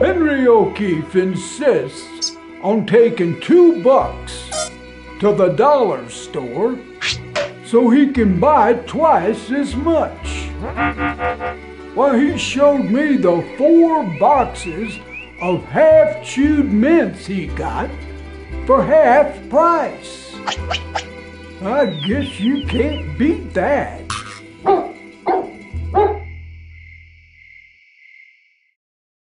Henry O'Keefe insists on taking $2 to the dollar store so he can buy twice as much. Well, he showed me the 4 boxes of half-chewed mints he got for half price. I guess you can't beat that.